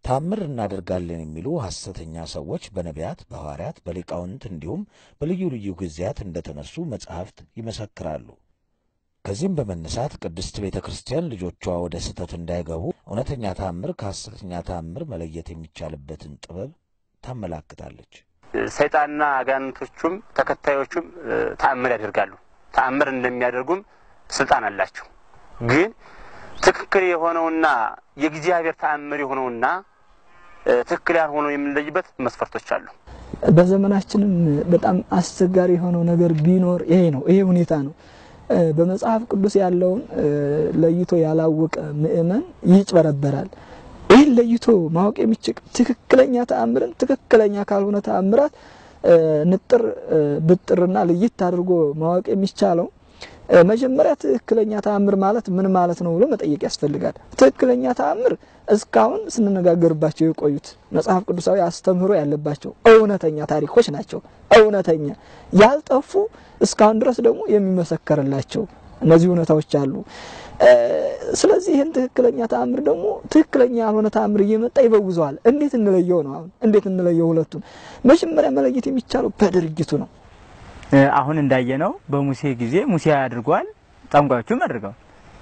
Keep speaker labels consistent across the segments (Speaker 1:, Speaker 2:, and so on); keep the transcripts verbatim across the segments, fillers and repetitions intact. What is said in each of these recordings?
Speaker 1: ታምር እናደርጋለን የሚሉ ሐሰተኛ ሰዎች በነቢያት በሐዋርያት በሊቃውንት እንዲሁም በልዩ ልዩ ጊዜያት እንደተነሱ መጻሕፍት ይመሰክራሉ። ከዚህም በመነሳት ቅድስት ቤተ ክርስቲያን ልጆቿ ወደ ስህተት እንዳይገቡ እውነተኛ ታምር ከሐሰተኛ ታምር መለየት የሚቻልበትን ጥበብ ታመላክታለች።
Speaker 2: ሰይጣንና አጋንንቶቹም ተከታዮቹም ተአምር ያደርጋሉ። ተአምር እንደሚያደርጉም ስልጣን አላቸው። ግን ትክክል የሆነውና የእግዚአብሔር ተአምር የሆነውና ትክክል ያልሆነው የምንለይበት መስፈርቶች አሉ።
Speaker 3: በዘመናችንም በጣም አስቸጋሪ የሆነው ነገር ቢኖር ይሄ ነው። ይሄ ሁኔታ ነው። በመጽሐፍ ቅዱስ ያለውን ለይቶ ያላወቀ ምእመን ይጭበረበራል። ይሄን ለይቶ ማወቅ የሚችል ትክክለኛ ተአምርን ትክክለኛ ካልሆነ ተአምራት ንጥር ብጥርና ለይት አድርጎ ማወቅ የሚቻለው መጀመሪያ ትክክለኛ ተአምር ማለት ምን ማለት ነው ብሎ መጠየቅ ያስፈልጋል። ትክክለኛ ተአምር እስካሁን ስንነጋገርባቸው የቆዩት መጽሐፍ ቅዱሳዊ አስተምህሮ ያለባቸው እውነተኛ ታሪኮች ናቸው። እውነተኛ ያልጠፉ እስካሁን ድረስ ደግሞ የሚመሰከርላቸው እነዚህ እውነታዎች አሉ። ስለዚህ ይሄን ትክክለኛ ተአምር ደግሞ ትክክለኛ ያልሆነ ተአምር እየመጣ ይበውዘዋል። እንዴት እንለየው ነው? አሁን እንዴት እንለየው? ሁለቱን መጀመሪያ መለየት የሚቻለው በድርጊቱ ነው።
Speaker 4: አሁን እንዳየነው በሙሴ ጊዜ ሙሴ ያድርጓል፣ ጠንቋዮቹም አድርገዋል።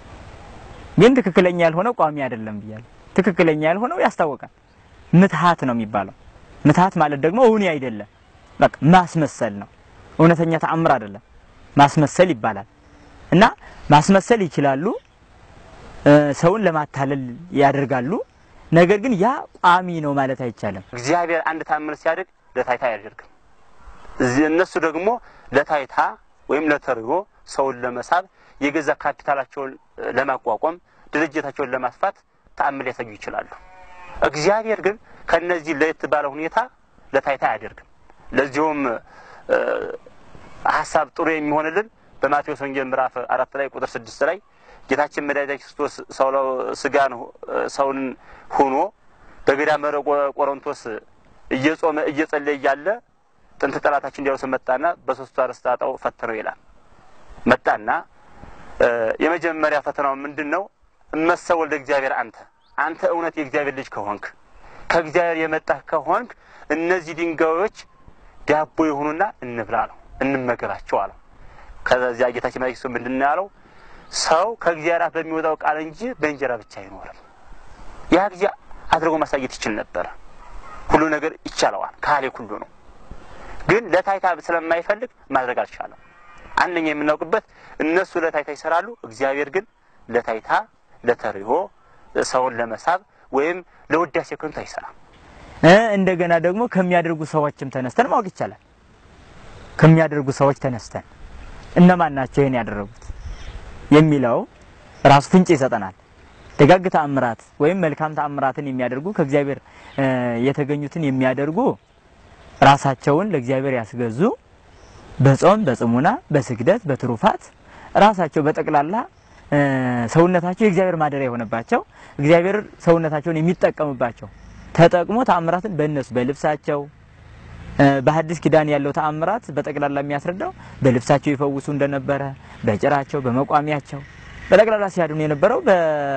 Speaker 4: ግን ትክክለኛ ያልሆነው ቋሚ አይደለም ብያለሁ። ትክክለኛ ያልሆነው ያስታውቃል። ምትሃት ነው የሚባለው። ምትሃት ማለት ደግሞ እውን አይደለም፣ በቃ ማስመሰል ነው። እውነተኛ ተአምር አይደለም፣ ማስመሰል ይባላል። እና ማስመሰል ይችላሉ፣ ሰውን ለማታለል ያደርጋሉ። ነገር ግን ያ ቋሚ ነው ማለት አይቻልም።
Speaker 2: እግዚአብሔር አንድ ተአምር ሲያደርግ ለታይታ ያደርጋል። እነሱ ደግሞ ለታይታ ወይም ለተርዮ ሰውን ለመሳብ የገዛ ካፒታላቸውን ለማቋቋም ድርጅታቸውን ለማስፋት ተአምር ሊያሳዩ ይችላሉ። እግዚአብሔር ግን ከነዚህ ለየት ባለ ሁኔታ ለታይታ ያደርጋል። ለዚሁም ሐሳብ ጥሩ የሚሆንልን በማቴዎስ ወንጌል ምዕራፍ አራት ላይ ቁጥር ስድስት ላይ ጌታችን መድኃኒታችን ክርስቶስ ሰው ስጋን ሰውን ሆኖ በገዳመ ቆሮንቶስ እየጾመ እየጸለየ ያለ ጥንት ጠላታችን ዲያብሎስ መጣና በሶስቱ አርእስተ ኃጣው ፈተነው ይላል። መጣና የመጀመሪያ ፈተናው ምንድነው? እመሰል ወልደ እግዚአብሔር አንተ አንተ እውነት የእግዚአብሔር ልጅ ከሆንክ ከእግዚአብሔር የመጣህ ከሆንክ እነዚህ ድንጋዮች ዳቦ ይሁኑና እንብላ ነው እንመገባቸው አለ። ከዚያ ጌታችን ማይክሱ ምንድነው ያለው? ሰው ከእግዚአብሔር አፍ በሚወጣው ቃል እንጂ በእንጀራ ብቻ አይኖርም። ያ ጊዜ አድርጎ ማሳየት ይችል ነበር። ሁሉ ነገር ይቻላል ካለ ሁሉ ነው። ግን ለታይታ ስለማይፈልግ ማድረግ አልቻለም። አንደኛ የምናውቅበት እነሱ ለታይታ ይሰራሉ፣ እግዚአብሔር ግን ለታይታ ለተርዮ ሰውን ለመሳብ ወይም ለውዳሴ ከንቱ አይሰራም።
Speaker 4: እንደገና ደግሞ ከሚያደርጉ ሰዎችም ተነስተን ማወቅ ይቻላል። ከሚያደርጉ ሰዎች ተነስተን እነማን ናቸው ይሄን ያደረጉት የሚለው ራሱ ፍንጭ ይሰጠናል። ደጋግ ተአምራት ወይም መልካም ተአምራትን የሚያደርጉ ከእግዚአብሔር የተገኙትን የሚያደርጉ ራሳቸውን ለእግዚአብሔር ያስገዙ በጾም በጽሙና በስግደት በትሩፋት ራሳቸው በጠቅላላ ሰውነታቸው የእግዚአብሔር ማደሪያ የሆነባቸው እግዚአብሔር ሰውነታቸውን የሚጠቀምባቸው ተጠቅሞ ተአምራትን በእነሱ በልብሳቸው በሐዲስ ኪዳን ያለው ተአምራት በጠቅላላ የሚያስረዳው በልብሳቸው ይፈውሱ እንደነበረ በጭራቸው በመቋሚያቸው በጠቅላላ ሲያድኑ የነበረው በ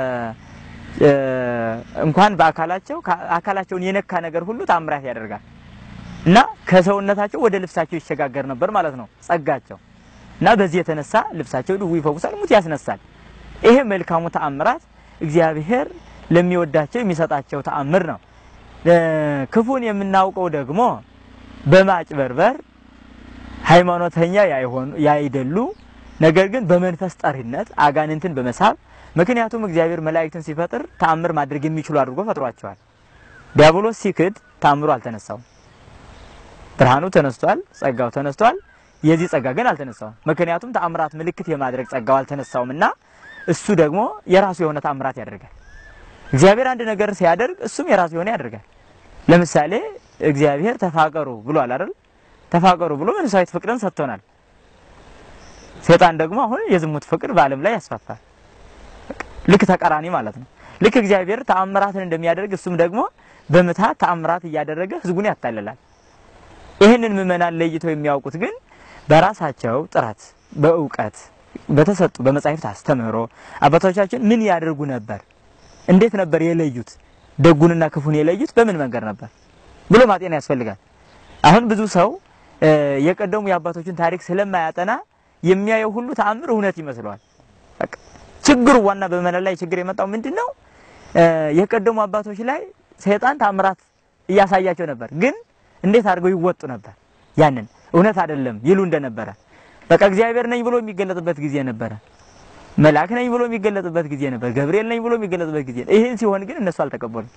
Speaker 4: እንኳን በአካላቸው አካላቸውን የነካ ነገር ሁሉ ተአምራት ያደርጋል እና ከሰውነታቸው ወደ ልብሳቸው ይሸጋገር ነበር ማለት ነው ጸጋቸው እና በዚህ የተነሳ ልብሳቸው ሁሉ ይፈውሳል፣ ሙት ያስነሳል። ይሄ መልካሙ ተአምራት እግዚአብሔር ለሚወዳቸው የሚሰጣቸው ተአምር ነው። ክፉን የምናውቀው ደግሞ በማጭበርበር ሃይማኖተኛ ያይሆኑ ያይደሉ ነገር ግን በመንፈስ ጠሪነት አጋንንትን በመሳብ ምክንያቱም እግዚአብሔር መላእክትን ሲፈጥር ተአምር ማድረግ የሚችሉ አድርጎ ፈጥሯቸዋል። ዲያብሎስ ሲክድ ተአምሩ አልተነሳው። ብርሃኑ ተነስቷል፣ ጸጋው ተነስቷል። የዚህ ጸጋ ግን አልተነሳው። ምክንያቱም ተአምራት ምልክት የማድረግ ጸጋው አልተነሳውምና እሱ ደግሞ የራሱ የሆነ ተአምራት ያደርጋል። እግዚአብሔር አንድ ነገር ሲያደርግ እሱም የራሱ የሆነ ያደርጋል። ለምሳሌ እግዚአብሔር ተፋቀሩ ብሏል አይደል? ተፋቀሩ ብሎ መንፈሳዊት ፍቅርን ሰጥቶናል። ሰይጣን ደግሞ አሁን የዝሙት ፍቅር በአለም ላይ ያስፋፋል። ልክ ተቃራኒ ማለት ነው። ልክ እግዚአብሔር ተአምራትን እንደሚያደርግ እሱም ደግሞ በመታት ተአምራት እያደረገ ህዝቡን ያታለላል። ይሄንን ምእመናን ለይተው የሚያውቁት ግን በራሳቸው ጥረት በእውቀት በተሰጡ በመጻሕፍት አስተምህሮ አባቶቻችን ምን ያደርጉ ነበር፣ እንዴት ነበር የለዩት ደጉንና ክፉን የለዩት በምን መንገድ ነበር ብሎ ማጤን ያስፈልጋል። አሁን ብዙ ሰው የቀደሙ የአባቶችን ታሪክ ስለማያጠና የሚያየው ሁሉ ተአምር እውነት ይመስለዋል። በቃ ችግሩ ዋና በመነል ላይ ችግር የመጣው ምንድነው? የቀደሙ አባቶች ላይ ሰይጣን ተአምራት እያሳያቸው ነበር፣ ግን እንዴት አድርገው ይወጡ ነበር? ያንን እውነት አይደለም ይሉ እንደነበረ በቃ እግዚአብሔር ነኝ ብሎ የሚገለጥበት ጊዜ ነበር፣ መልአክ ነኝ ብሎ የሚገለጥበት ጊዜ ነበር፣ ገብርኤል ነኝ ብሎ የሚገለጥበት ጊዜ። ይሄን ሲሆን ግን እነሱ አልተቀበሉም።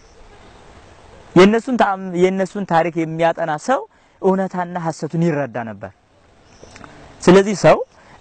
Speaker 4: የነሱን የነሱን ታሪክ የሚያጠና ሰው እውነታና ሐሰቱን ይረዳ ነበር። ስለዚህ ሰው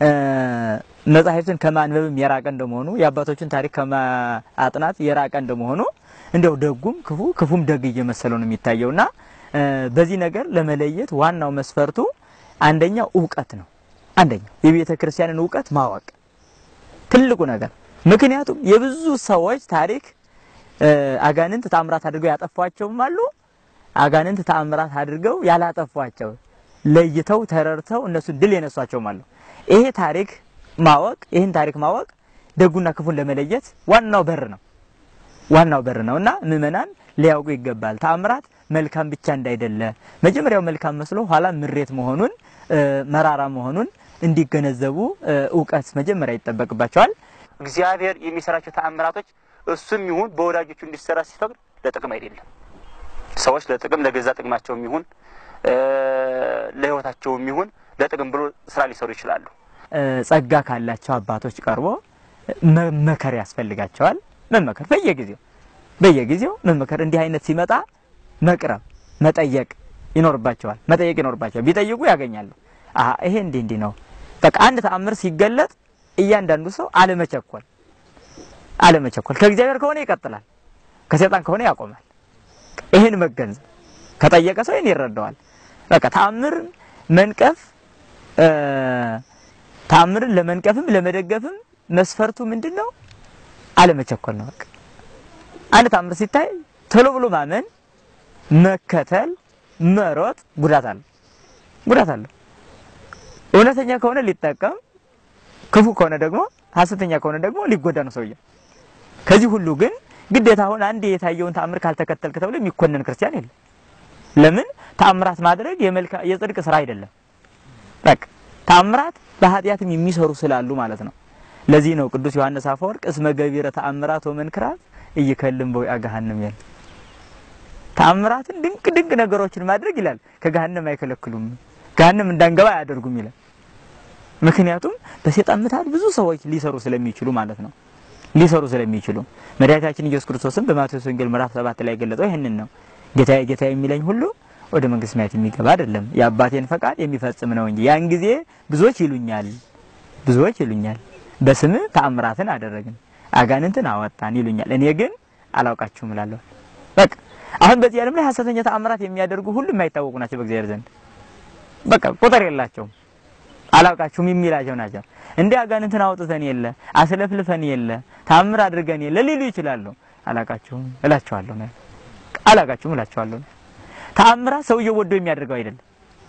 Speaker 4: መጻሕፍትን ከማንበብም የራቀ እንደመሆኑ የአባቶችን ታሪክ ከማጥናት የራቀ እንደመሆኑ እንደው ደጉም ክፉ ክፉም ደግ እየመሰለው ነው የሚታየውና በዚህ ነገር ለመለየት ዋናው መስፈርቱ አንደኛው ዕውቀት ነው። አንደኛው የቤተ ክርስቲያንን ዕውቀት ማወቅ ትልቁ ነገር። ምክንያቱም የብዙ ሰዎች ታሪክ አጋንንት ተአምራት አድርገው ያጠፋቸውም አሉ፣ አጋንንት ተአምራት አድርገው ያላጠፋቸው ለይተው ተረርተው እነሱ ድል የነሷቸውም አሉ። ይሄ ታሪክ ማወቅ ይሄን ታሪክ ማወቅ ደጉና ክፉን ለመለየት ዋናው በር ነው ዋናው በር ነውና ምእመናን ሊያውቁ ይገባል። ተአምራት መልካም ብቻ እንዳይደለ መጀመሪያው መልካም መስሎ ኋላ ምሬት መሆኑን መራራ መሆኑን እንዲገነዘቡ ዕውቀት መጀመሪያ ይጠበቅባቸዋል።
Speaker 2: እግዚአብሔር የሚሰራቸው ተአምራቶች እሱም ይሁን በወዳጆቹ እንዲሰራ ሲፈቅድ ለጥቅም አይደለም። ሰዎች ለጥቅም ለገዛ ጥቅማቸውም ይሁን ለህይወታቸውም ይሁን ለጥቅም ብሎ ስራ ሊሰሩ ይችላሉ።
Speaker 4: ጸጋ ካላቸው አባቶች ቀርቦ መመከር ያስፈልጋቸዋል። መመከር በየጊዜው በየጊዜው መመከር እንዲህ አይነት ሲመጣ መቅረብ መጠየቅ ይኖርባቸዋል። መጠየቅ ይኖርባቸዋል። ቢጠይቁ ያገኛሉ። አሃ ይሄ እንዴ እንዴ ነው በቃ አንድ ተአምር ሲገለጥ እያንዳንዱ ሰው አለመቸኮል አለመቸኮል ከእግዚአብሔር ከሆነ ይቀጥላል፣ ከሰይጣን ከሆነ ያቆማል። ይሄን መገንዘብ ከጠየቀ ሰው ይሄን ይረዳዋል። በቃ ተአምር መንቀፍ ተአምርን ለመንቀፍም ለመደገፍም መስፈርቱ ምንድነው? አለመቸኮል ነው። በቃ አንድ ተአምር ሲታይ ቶሎ ብሎ ማመን መከተል መሮጥ ጉዳት አለው ጉዳት አለው። እውነተኛ ከሆነ ሊጠቀም፣ ክፉ ከሆነ ደግሞ ሐሰተኛ ከሆነ ደግሞ ሊጎዳ ነው ሰውየው። ከዚህ ሁሉ ግን ግዴታ ሆነ አንድ የታየውን ተአምር ካልተከተልክ ተብሎ የሚኮነን ክርስቲያን የለም። ለምን? ተአምራት ማድረግ የመልካ የጽድቅ ስራ አይደለም። በቃ ተአምራት በኃጢያትም የሚሰሩ ስላሉ ማለት ነው። ለዚህ ነው ቅዱስ ዮሐንስ አፈወርቅ እስመ ገቢረ ተአምራት ወመንክራት እይከልም በውአ ገሃነም ይላል። ተአምራትን ድንቅ ድንቅ ነገሮችን ማድረግ ይላል ከገሃነም አይከለክሉም፣ ገሃነም እንዳንገባ ያደርጉም ይላል። ምክንያቱም በሰይጣን ምታት ብዙ ሰዎች ሊሰሩ ስለሚችሉ ማለት ነው ሊሰሩ ስለሚችሉ መድኃኒታችን ኢየሱስ ክርስቶስም በማቴዎስ ወንጌል ምዕራፍ ሰባት ላይ ገለጸው ይሄንን ነው። ጌታዬ ጌታዬ የሚለኝ ሁሉ ወደ መንግስት ሰማያት የሚገባ አይደለም የአባቴን ፈቃድ የሚፈጽም ነው እንጂ። ያን ጊዜ ብዙዎች ይሉኛል ብዙዎች ይሉኛል በስም ተአምራትን አደረግን አጋንንትን አወጣን ይሉኛል፣ እኔ ግን አላውቃችሁም እላለሁ። በቃ አሁን በዚህ ዓለም ላይ ሐሰተኛ ተአምራት የሚያደርጉ ሁሉ የማይታወቁ ናቸው በእግዚአብሔር ዘንድ። በቃ ቁጥር የላቸውም፣ አላውቃችሁም የሚላቸው ናቸው። እንደ አጋንንትን አውጥተን የለ አስለፍልፈን የለ ተአምር አድርገን የለ ሊሉ ይችላሉ። አላውቃችሁም እላቸዋለሁ ነው አላውቃችሁም እላቸዋለሁ። ተአምራት ሰውየው ወዶ የሚያደርገው አይደለም።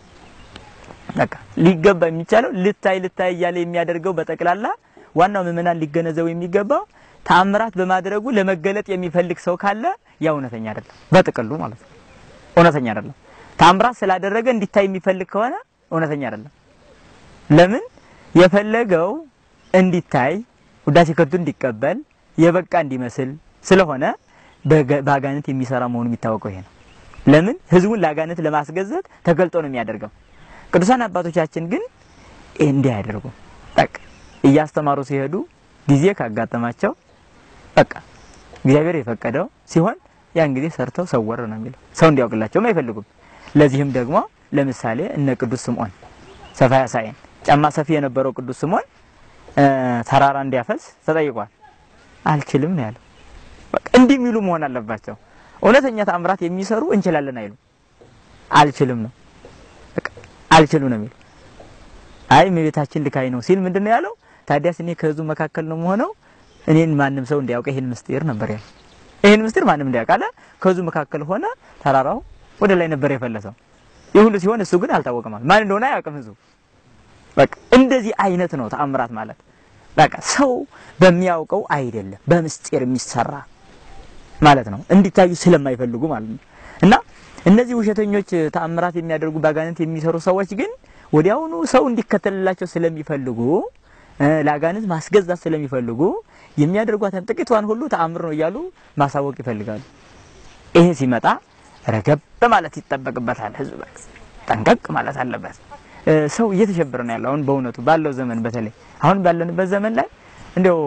Speaker 4: በቃ ሊገባ የሚቻለው ልታይ ልታይ ያለ የሚያደርገው በጠቅላላ ዋናው ምእመናን ሊገነዘቡ የሚገባው ተአምራት በማድረጉ ለመገለጥ የሚፈልግ ሰው ካለ ያ እውነተኛ አይደለም፣ በጥቅሉ ማለት ነው እውነተኛ አይደለም። ተአምራት ስላደረገ እንዲታይ የሚፈልግ ከሆነ እውነተኛ አይደለም። ለምን? የፈለገው እንዲታይ ውዳሴ ከንቱ እንዲቀበል የበቃ እንዲመስል ስለሆነ በአጋንንት የሚሰራ መሆኑ የሚታወቀው ይሄ ነው። ለምን? ህዝቡን ለአጋንንት ለማስገዘት ተገልጦ ነው የሚያደርገው። ቅዱሳን አባቶቻችን ግን እንዲህ ያደርጉ በቃ እያስተማሩ ሲሄዱ ጊዜ ካጋጠማቸው በቃ እግዚአብሔር የፈቀደው ሲሆን ያን ጊዜ ሰርተው ሰወር ነው የሚለው ሰው እንዲያውቅላቸው አይፈልጉም። ለዚህም ደግሞ ለምሳሌ እነ ቅዱስ ስምዖን ሰፋያ ሳይን ጫማ ሰፊ የነበረው ቅዱስ ስምዖን ተራራ እንዲያፈስ ተጠይቋል። አልችልም ነው ያለው። በቃ እንዲህ የሚሉ መሆን አለባቸው። እውነተኛ ተአምራት የሚሰሩ እንችላለን አይሉ አልችልም ነው በቃ አልችልም ነው የሚለው። አይ መቤታችን ልካይ ነው ሲል ምንድነው ያለው? ታዲያስ እኔ ከህዝቡ መካከል ነው የምሆነው እኔን ማንም ሰው እንዲያውቅ ይሄን ምስጢር ነበር ያለው። ይሄን ምስጢር ማንም እንዲያውቅ አለ። ከህዝቡ መካከል ሆነ ተራራው ወደ ላይ ነበር የፈለሰው። ይሁሉ ሲሆን እሱ ግን አልታወቀም። ማን እንደሆነ አያውቅም ህዝቡ። በቃ እንደዚህ አይነት ነው ተአምራት ማለት። በቃ ሰው በሚያውቀው አይደለም በምስጢር የሚሰራ ማለት ነው እንዲታዩ ስለማይፈልጉ ማለት ነው እና እነዚህ ውሸተኞች ተአምራት የሚያደርጉ ባጋንንት የሚሰሩ ሰዎች ግን ወዲያውኑ ሰው እንዲከተልላቸው ስለሚፈልጉ ለአጋንንት ማስገዛት ስለሚፈልጉ የሚያደርጓትን ጥቂቷን ሁሉ ተአምር ነው ይያሉ ማሳወቅ ይፈልጋሉ ይሄ ሲመጣ ረገብ ማለት ይተበቅበታል ህዝብ ጠንቀቅ ማለት አለበት ሰው እየተሸበረ ነው ያለው አሁን በእውነቱ ባለው ዘመን በተለይ አሁን ባለንበት ዘመን ላይ እንደው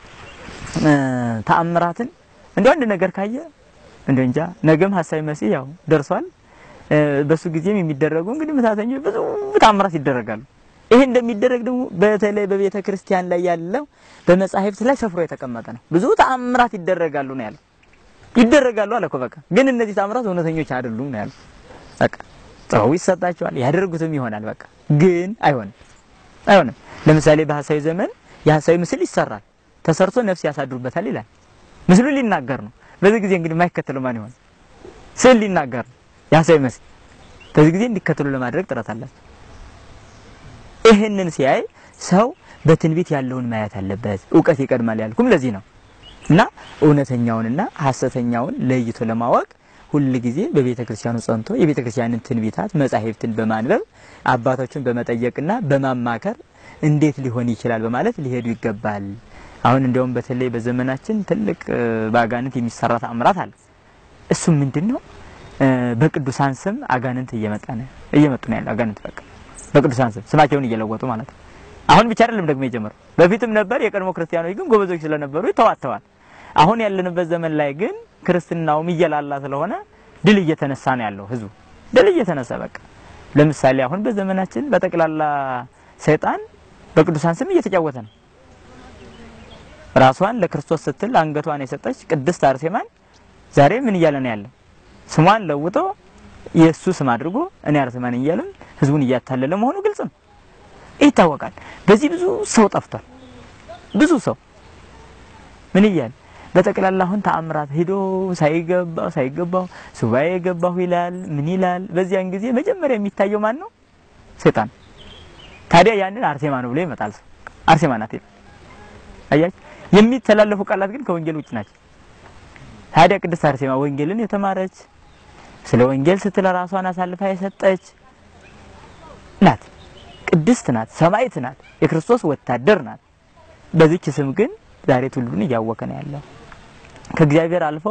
Speaker 4: ተአምራትን እንደው አንድ ነገር ካየ እንደው እንጃ ነገም ሐሳይ መሲ ያው ደርሷል በሱ ጊዜም የሚደረጉ እንግዲህ መታተኞች ብዙ ተአምራት ይደረጋሉ ይሄ እንደሚደረግ ደግሞ በተለይ በቤተ ክርስቲያን ላይ ያለው በመጻሕፍት ላይ ሰፍሮ የተቀመጠ ነው ብዙ ተአምራት ይደረጋሉ ነው ያለው ይደረጋሉ አለ እኮ በቃ ግን እነዚህ ተአምራት እውነተኞች አይደሉም ነው ያለው በቃ ሰው ይሰጣቸዋል ያደርጉትም ይሆናል በቃ ግን አይሆንም አይሆንም ለምሳሌ በሐሳይ ዘመን የሐሳይ ምስል ይሰራል ተሰርቶ ነፍስ ያሳድሩበታል ይላል ምስሉ ሊናገር ነው በዚህ ጊዜ እንግዲህ ማይከተለው ማን ይሆን ስል ሊናገር ያሳይ ምስል በዚህ ጊዜ እንዲከተሉ ለማድረግ ጥረት አላቸው ይሄንን ሲያይ ሰው በትንቢት ያለውን ማየት አለበት ዕውቀት ይቀድማል ያልኩም ለዚህ ነው እና እውነተኛውንና ሐሰተኛውን ለይቶ ለማወቅ ሁሉ ጊዜ በቤተ ክርስቲያኑ ጸንቶ የቤተ ክርስቲያንን ትንቢታት መጻሕፍትን በማንበብ አባቶችን በመጠየቅና በማማከር እንዴት ሊሆን ይችላል በማለት ሊሄዱ ይገባል አሁን እንደውም በተለይ በዘመናችን ትልቅ ባጋንንት የሚሰራ ተአምራት አለ እሱ ምንድነው በቅዱሳን ስም አጋንንት እየመጣ ነው እየመጡ ነው ያለው አጋንንት በቃ በቅዱሳን ስም ስማቸውን እየለወጡ ማለት ነው አሁን ብቻ አይደለም ደግሞ የጀመረው በፊትም ነበር የቀድሞ ክርስቲያኖች ግን ጎበዞች ስለነበሩ ይተዋተዋል አሁን ያለንበት ዘመን ላይ ግን ክርስትናውም እየላላ ስለሆነ ድል እየተነሳ ነው ያለው ህዝቡ ድል እየተነሳ በቃ ለምሳሌ አሁን በዘመናችን በተቀላላ ሰይጣን በቅዱሳን ስም እየተጫወተ ነው ራሷን ለክርስቶስ ስትል አንገቷን የሰጠች ቅድስት አርሴማን ዛሬ ምን እያለ ነው ያለው ስሟን ለውጦ ኢየሱስ ስም አድርጎ እኔ አርሴማን እያለም ህዝቡን እያታለለ መሆኑ ግልጽ ነው ይታወቃል በዚህ ብዙ ሰው ጠፍቷል ብዙ ሰው ምን ይያል በተቀላላ አሁን ተአምራት ሄዶ ሳይገባው ሳይገባው ሱባኤ ገባው ይላል ምን ይላል በዚያን ጊዜ መጀመሪያ የሚታየው ማን ነው ሰይጣን ታዲያ ያንን አርሴማ ነው ብሎ ይመጣል አርሴማ ናት ይላል አያች የሚተላለፉ ቃላት ግን ከወንጌል ውጭ ናቸው ታዲያ ቅድስት አርሴማ ወንጌልን የተማረች ስለ ወንጌል ስትል ራሷን አሳልፋ የሰጠች ናት ቅድስት ናት ሰማዕት ናት የክርስቶስ ወታደር ናት በዚች ስም ግን ዛሬ ሁሉን ያወከ ነው ያለው ከእግዚአብሔር አልፎ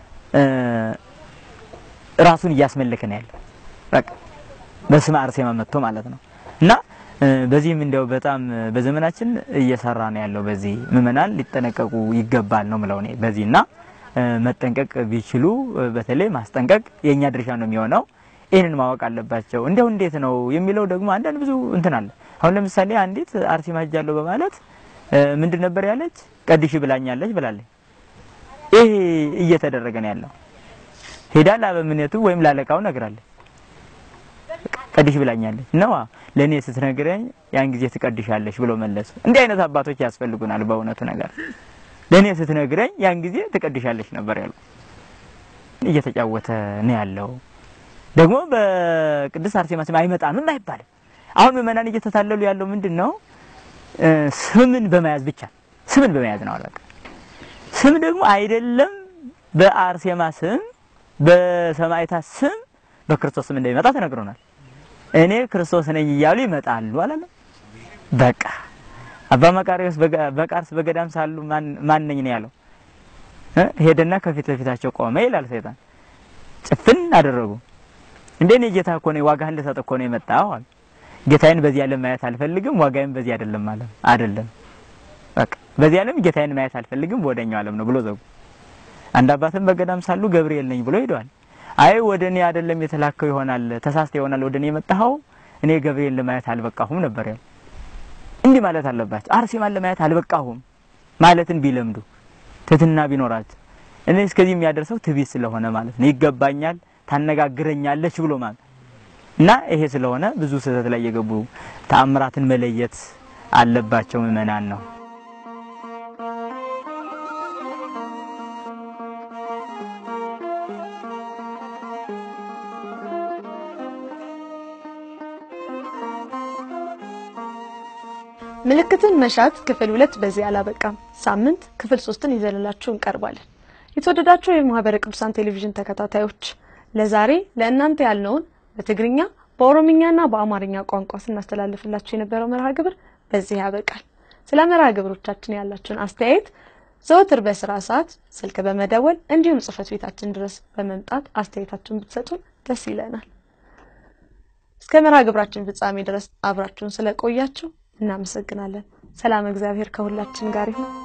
Speaker 4: ራሱን ያስመለከ ነው ያለው በቃ በስመ አርሴማ መጥቶ ማለት ነው እና በዚህም እንደው በጣም በዘመናችን እየሰራ ነው ያለው በዚህ ምእመናን ሊጠነቀቁ ይገባል ነው ማለት ነው በዚህና መጠንቀቅ ቢችሉ በተለይ ማስጠንቀቅ የኛ ድርሻ ነው የሚሆነው ይሄንን ማወቅ አለባቸው እንደው እንዴት ነው የሚለው ደግሞ አንዳንድ ብዙ እንትን አለ አሁን ለምሳሌ አንዲት አርሴማ ሄጃለሁ በማለት ምንድን ነበር ያለች ቀድሽ ብላኛለች ብላለች ይሄ እየተደረገ ነው ያለው ሄዳ ለበምኔቱ ወይም ላለቃው ነግራለች ቀድሽ ብላኛለች ነው ለኔ ስትነግረኝ ያን ጊዜ ትቀድሻለሽ ብሎ መለሱ እንዲህ አይነት አባቶች ያስፈልጉናል በእውነቱ ነገር ለኔ ስትነግረኝ ያን ጊዜ ትቀድሻለሽ ነበር ያለው እየተጫወተ ነው ያለው ደግሞ በቅድስት አርሴማ ስም አይመጣም አይባልም አሁን ምእመናን እየተታለሉ ያለው ምንድነው ስምን በመያዝ ብቻ ስምን በመያዝ ነው አለቀ ስም ደግሞ አይደለም በአርሴማ ስም በሰማዕታ ስም በክርስቶስ ስም እንደሚመጣ ተነግሮናል እኔ ክርስቶስ ነኝ ይያሉ ይመጣሉ አላለ በቃ አባ መቃርዮስ በቃርስ በገዳም ሳሉ ማን ማን ነኝ ነው ያለው ሄደና ከፊት ለፊታቸው ቆመ ይላል ሰይጣን ጭፍን አደረጉ እንደኔ ጌታ እኮ ነው ዋጋህን ልሰጥ እኮ ነው የመጣው አለ ጌታዬን በዚህ ዓለም ማየት አልፈልግም ዋጋዬን በዚህ አይደለም ማለት አይደለም በቃ በዚህ ዓለም ጌታዬን ማየት አልፈልግም ወደኛው ዓለም ነው ብሎ ዘጉ አንድ አባተም በገዳም ሳሉ ገብርኤል ነኝ ብሎ ሄዷል አይ ወደኔ አይደለም የተላከው ይሆናል ተሳስተ ይሆናል ወደኔ የመጣው እኔ ገብርኤል ለማየት አልበቃሁም ነበር ያለው እንዲህ ማለት አለባቸው አርሴማን ለማየት አልበቃሁም ማለትን ቢለምዱ ትትና ቢኖራቸው እኔ እስከዚህ የሚያደርሰው ትቢት ስለሆነ ማለት ነው ይገባኛል ታነጋግረኛለች ብሎ ማለት እና ይሄ ስለሆነ ብዙ ስህተት ላይ የገቡ ተአምራትን መለየት አለባቸው ምእመናን ነው
Speaker 5: ምልክትን መሻት ክፍል ሁለት በዚህ አላበቃም ሳምንት ክፍል ሶስትን ይዘልላችሁ እንቀርባለን የተወደዳችሁ የማህበረ ቅዱሳን ቴሌቪዥን ተከታታዮች ለዛሬ ለእናንተ ያልነውን በትግርኛ በኦሮምኛና በአማርኛ ቋንቋ ስናስተላልፍላችሁ የነበረው መርሃ ግብር በዚህ ያበቃል። ስለ መርሃ ግብሮቻችን ያላችሁን አስተያየት ዘወትር በስራ ሰዓት ስልክ በመደወል እንዲሁም ጽፈት ቤታችን ድረስ በመምጣት አስተያየታችሁን ብትሰጡን ደስ ይለናል። እስከ መርሃ ግብራችን ፍጻሜ ድረስ አብራችሁን ስለቆያችሁ እናመሰግናለን። ሰላም እግዚአብሔር ከሁላችን ጋር ይሁን።